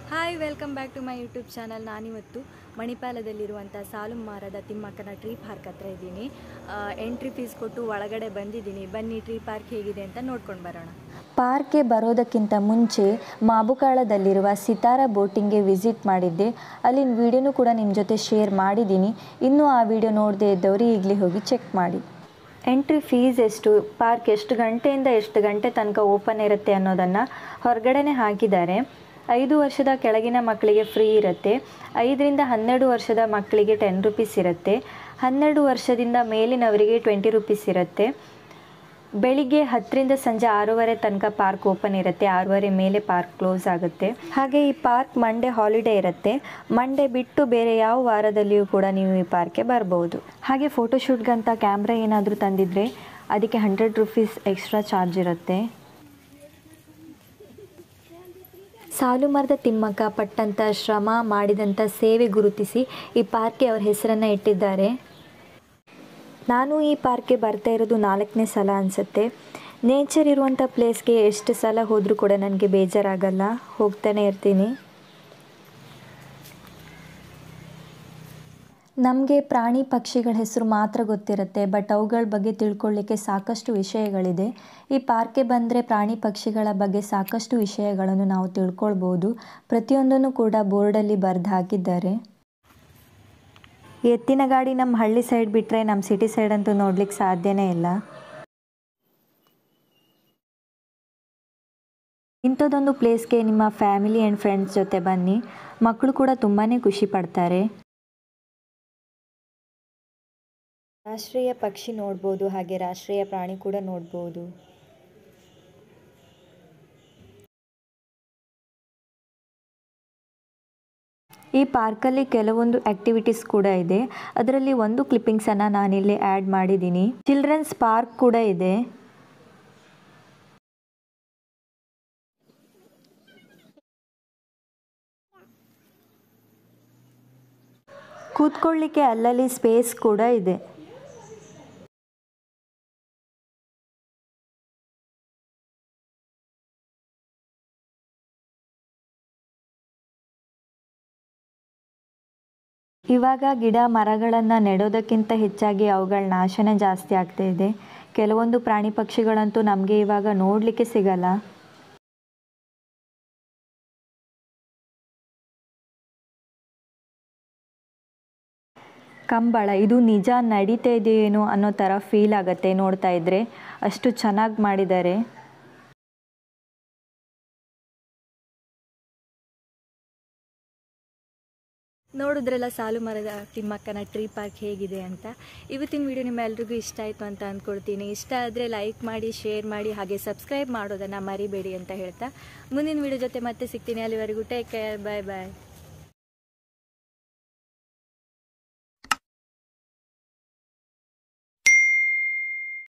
Hi welcome back to my YouTube channel. ನಾನಿವತ್ತು ಮಣಿಪಾಲದಲ್ಲಿರುವಂಥ ಸಾಲುಮರದ ತಿಮ್ಮಕ್ಕನ ಟ್ರೀ ಪಾರ್ಕ್ ಹತ್ರ ಇದ್ದೀನಿ. ಎಂಟ್ರಿ ಫೀಸ್ ಕೊಟ್ಟು ಒಳಗಡೆ ಬಂದಿದ್ದೀನಿ. ಬನ್ನಿ ಟ್ರೀ ಪಾರ್ಕ್ ಹೇಗಿದೆ ಅಂತ ನೋಡ್ಕೊಂಡು ಬರೋಣ. ಪಾರ್ಕ್ಗೆ ಬರೋದಕ್ಕಿಂತ ಮುಂಚೆ ಮಾಬುಕಾಳದಲ್ಲಿರುವ ಸಿತಾರ ಬೋಟಿಂಗ್ಗೆ ವಿಸಿಟ್ ಮಾಡಿದ್ದೆ. ಅಲ್ಲಿನ ವಿಡಿಯೋನೂ ಕೂಡ ನಿಮ್ಮ ಜೊತೆ ಶೇರ್ ಮಾಡಿದ್ದೀನಿ. ಇನ್ನೂ ಆ ವಿಡಿಯೋ ನೋಡದೇ ಇದ್ದವರು ಈಗಲೇ ಹೋಗಿ ಚೆಕ್ ಮಾಡಿ. ಎಂಟ್ರಿ ಫೀಸ್ ಎಷ್ಟು, ಪಾರ್ಕ್ ಎಷ್ಟು ಗಂಟೆಯಿಂದ ಎಷ್ಟು ಗಂಟೆ ತನಕ ಓಪನ್ ಇರುತ್ತೆ ಅನ್ನೋದನ್ನು ಹೊರಗಡೆನೇ ಹಾಕಿದ್ದಾರೆ. 5 ವರ್ಷದ ಕೆಳಗಿನ ಮಕ್ಕಳಿಗೆ ಫ್ರೀ ಇರುತ್ತೆ. 5 ರಿಂದ 12 ವರ್ಷದ ಮಕ್ಕಳಿಗೆ 10 ರೂಪೀಸ್ ಇರುತ್ತೆ. 12 ವರ್ಷದಿಂದ ಮೇಲಿನವರಿಗೆ 20 ರೂಪೀಸ್ ಇರುತ್ತೆ. ಬೆಳಿಗ್ಗೆ 10 ರಿಂದ ಸಂಜೆ 6:30 ತನಕ ಪಾರ್ಕ್ ಓಪನ್ ಇರುತ್ತೆ. 6:30 ಮೇಲೆ ಪಾರ್ಕ್ ಕ್ಲೋಸ್ ಆಗುತ್ತೆ. ಹಾಗೆ ಈ ಪಾರ್ಕ್ ಮಂಡೇ ಹಾಲಿಡೇ ಇರುತ್ತೆ. ಮಂಡೇ ಬಿಟ್ಟು ಬೇರೆ ಯಾವ ವಾರದಲ್ಲಿಯೂ ಕೂಡ ನೀವು ಈ ಪಾರ್ಕ್ಗೆ ಬರ್ಬೋದು. ಹಾಗೆ ಫೋಟೋಶೂಟ್ಗಂತ ಕ್ಯಾಮ್ರಾ ಏನಾದರೂ ತಂದಿದ್ರೆ ಅದಕ್ಕೆ 100 ರೂಪೀಸ್ ಎಕ್ಸ್ಟ್ರಾ ಚಾರ್ಜ್ ಇರುತ್ತೆ. ಸಾಲುಮರದ ತಿಮ್ಮಕ್ಕ ಪಟ್ಟಂಥ ಶ್ರಮ, ಮಾಡಿದಂಥ ಸೇವೆ ಗುರುತಿಸಿ ಈ ಪಾರ್ಕ್ಗೆ ಅವ್ರ ಹೆಸರನ್ನು ಇಟ್ಟಿದ್ದಾರೆ. ನಾನು ಈ ಪಾರ್ಕ್ಗೆ ಬರ್ತಾ ಇರೋದು 4ನೇ ಸಲ ಅನಿಸುತ್ತೆ. ನೇಚರ್ ಇರುವಂಥ ಪ್ಲೇಸ್ಗೆ ಎಷ್ಟು ಸಲ ಹೋದರೂ ಕೂಡ ನನಗೆ ಬೇಜಾರಾಗಲ್ಲ, ಹೋಗ್ತಾನೆ ಇರ್ತೀನಿ. ನಮಗೆ ಪ್ರಾಣಿ ಪಕ್ಷಿಗಳ ಹೆಸರು ಮಾತ್ರ ಗೊತ್ತಿರುತ್ತೆ, ಬಟ್ ಅವುಗಳ ಬಗ್ಗೆ ತಿಳ್ಕೊಳ್ಳಿಕ್ಕೆ ಸಾಕಷ್ಟು ವಿಷಯಗಳಿದೆ. ಈ ಪಾರ್ಕ್ಗೆ ಬಂದರೆ ಪ್ರಾಣಿ ಪಕ್ಷಿಗಳ ಬಗ್ಗೆ ಸಾಕಷ್ಟು ವಿಷಯಗಳನ್ನು ನಾವು ತಿಳ್ಕೊಳ್ಬೋದು. ಪ್ರತಿಯೊಂದನ್ನು ಕೂಡ ಬೋರ್ಡಲ್ಲಿ ಬರೆದು ಹಾಕಿದ್ದಾರೆ. ಎತ್ತಿನ ಗಾಡಿ ನಮ್ಮ ಹಳ್ಳಿ ಸೈಡ್ ಬಿಟ್ಟರೆ ನಮ್ಮ ಸಿಟಿ ಸೈಡ್ ಅಂತೂ ನೋಡ್ಲಿಕ್ಕೆ ಸಾಧ್ಯನೇ ಇಲ್ಲ. ಇಂಥದ್ದೊಂದು ಪ್ಲೇಸ್ಗೆ ನಿಮ್ಮ ಫ್ಯಾಮಿಲಿ ಆ್ಯಂಡ್ ಫ್ರೆಂಡ್ಸ್ ಜೊತೆ ಬನ್ನಿ. ಮಕ್ಕಳು ಕೂಡ ತುಂಬಾ ಖುಷಿ ಪಡ್ತಾರೆ. ರಾಷ್ಟ್ರೀಯ ಪಕ್ಷಿ ನೋಡ್ಬೋದು, ಹಾಗೆ ರಾಷ್ಟ್ರೀಯ ಪ್ರಾಣಿ ಕೂಡ ನೋಡ್ಬೋದು. ಈ ಪಾರ್ಕಲ್ಲಿ ಕೆಲವೊಂದು ಆ್ಯಕ್ಟಿವಿಟೀಸ್ ಕೂಡ ಇದೆ. ಅದರಲ್ಲಿ ಒಂದು ಕ್ಲಿಪ್ಪಿಂಗ್ಸನ್ನು ನಾನಿಲ್ಲಿ ಆ್ಯಡ್ ಮಾಡಿದ್ದೀನಿ. ಚಿಲ್ಡ್ರನ್ಸ್ ಪಾರ್ಕ್ ಕೂಡ ಇದೆ. ಕೂತ್ಕೊಳ್ಳಿಕ್ಕೆ ಅಲ್ಲಲ್ಲಿ ಸ್ಪೇಸ್ ಕೂಡ ಇದೆ. ಇವಾಗ ಗಿಡ ಮರಗಳನ್ನು ನೆಡೋದಕ್ಕಿಂತ ಹೆಚ್ಚಾಗಿ ಅವುಗಳ ನಾಶನೇ ಜಾಸ್ತಿ ಆಗ್ತಾ ಇದೆ. ಕೆಲವೊಂದು ಪ್ರಾಣಿ ಪಕ್ಷಿಗಳಂತೂ ನಮಗೆ ಇವಾಗ ನೋಡಲಿಕ್ಕೆ ಸಿಗಲ್ಲ. ಕಂಬಳ ಇದು ನಿಜ ನಡೀತಾ ಇದೆಯೇನೋ ಅನ್ನೋ ಥರ ಫೀಲ್ ಆಗುತ್ತೆ ನೋಡ್ತಾ ಇದ್ದರೆ. ಅಷ್ಟು ಚೆನ್ನಾಗಿ ಮಾಡಿದ್ದಾರೆ. ನೋಡಿದ್ರಲ್ಲ ಸಾಲುಮರದ ತಿಮ್ಮಕ್ಕನ ಟ್ರೀ ಪಾರ್ಕ್ ಹೇಗಿದೆ ಅಂತ. ಇವತ್ತಿನ ವಿಡಿಯೋ ನಿಮ್ಮೆಲ್ರಿಗೂ ಇಷ್ಟ ಆಯಿತು ಅಂತ ಅಂದ್ಕೊಳ್ತೀನಿ. ಇಷ್ಟ ಆದರೆ ಲೈಕ್ ಮಾಡಿ, ಶೇರ್ ಮಾಡಿ, ಹಾಗೆ ಸಬ್ಸ್ಕ್ರೈಬ್ ಮಾಡೋದನ್ನು ಮರಿಬೇಡಿ ಅಂತ ಹೇಳ್ತಾ ಮುಂದಿನ ವಿಡಿಯೋ ಜೊತೆ ಮತ್ತೆ ಸಿಗ್ತೀನಿ. ಅಲ್ಲಿವರೆಗೂ ಟೇಕ್ ಕೇರ್, ಬಾಯ್ ಬಾಯ್.